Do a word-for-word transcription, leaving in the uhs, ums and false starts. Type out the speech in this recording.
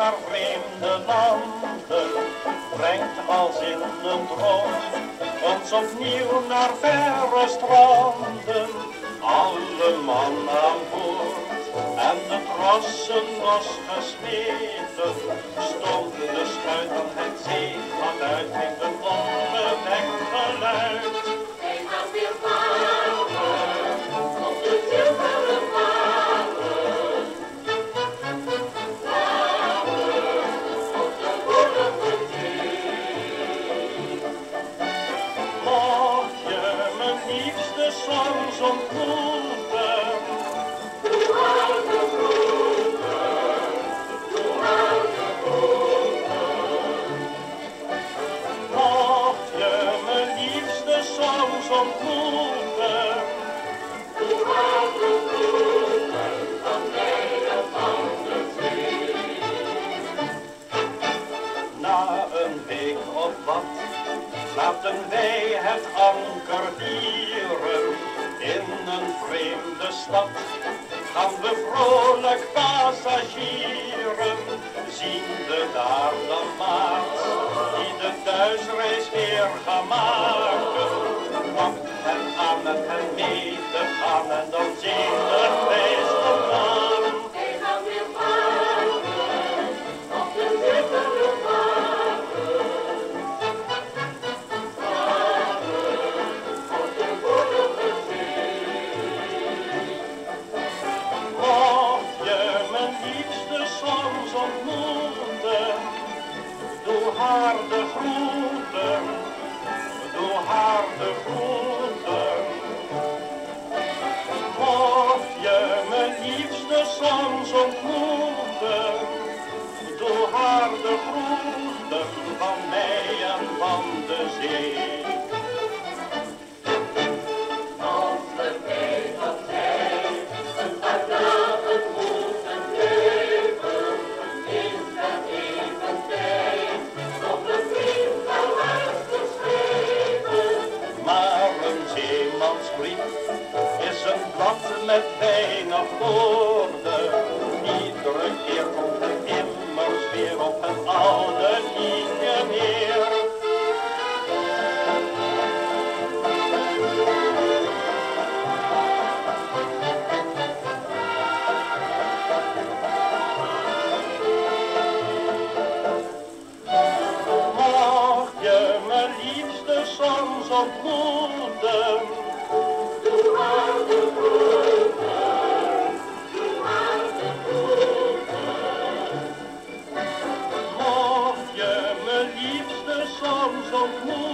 naar vreemde landen, brengt als in een droom ons opnieuw naar verre stranden. Alle man aan boord en de trossen los gesmeten, stond de schuit aan het zee, gaat uit met een onbedekt geluid. Hij gaat weer varen op de zilveren varen, varen op de woelige zee. Mocht je mijn liefste soms ontmoeten, doe haar de groeten, doe haar de groeten. mocht je mijn liefste soms ontmoeten, Doe haar de groeten van mij en van de zee. na een week of wat, laten wij het anker vieren in een vreemde stad. Gaan we vrolijk passagieren, zien we daar de maat die de thuisreis weer gaat maken. Wacht hen aan met hen mee te gaan en dan zien we reis gedaan. Hij gaat weer varen op de zilveren varen, varen op de woelige zee. Mocht je mijn liefste soms ontmoeten, doe haar de groeten, doe haar de groeten. Mocht je mijn liefste soms ontmoeten, doe haar de groeten van mij en van de zee. Als we weet dat zij een paar dagen moeten leven, is het even tijd om een brief naar huis te schrijven. Maar een zeemansbrief is een blad met weinig woorden. Iedere keer komt het immers weer op een oude linie neer. Mocht je mijn liefste soms ontmoeten, Doe haar de groeten, doe haar de groeten. mocht je mijn liefste soms ontmoeten.